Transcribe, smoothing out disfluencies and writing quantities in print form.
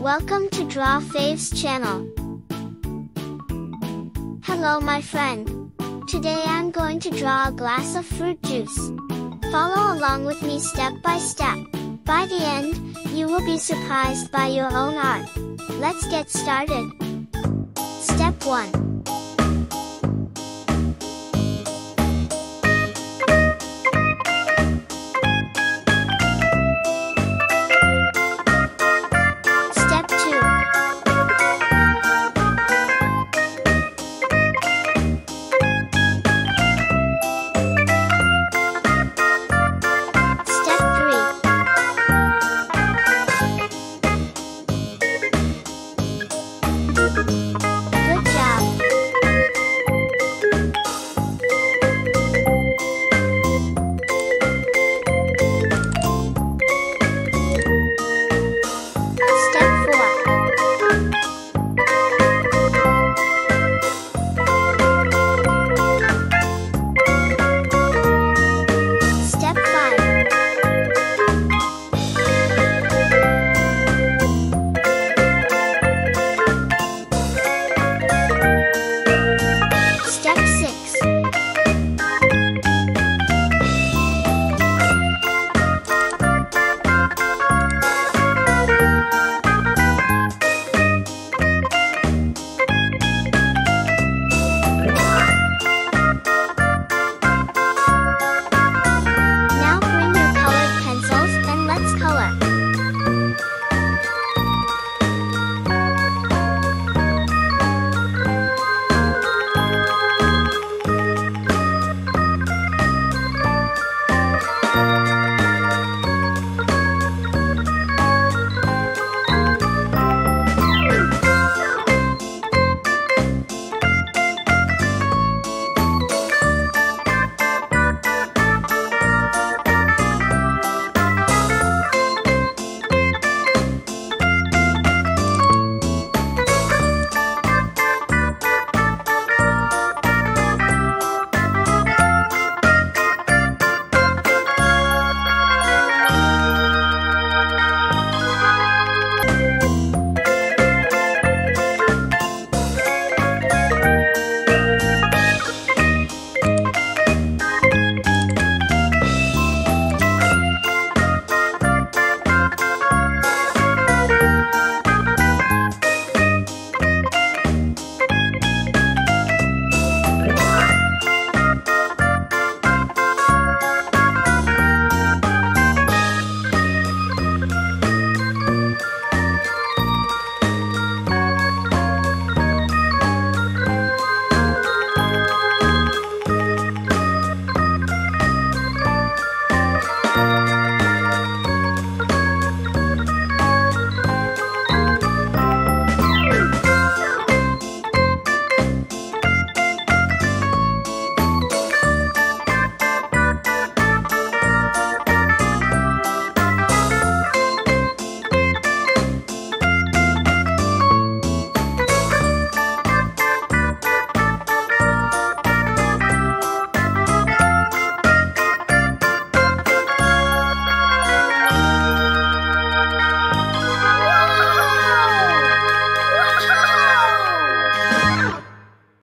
Welcome to Draw Faves channel. Hello my friend. Today I'm going to draw a glass of fruit juice. Follow along with me step by step. By the end, you will be surprised by your own art. Let's get started. Step 1.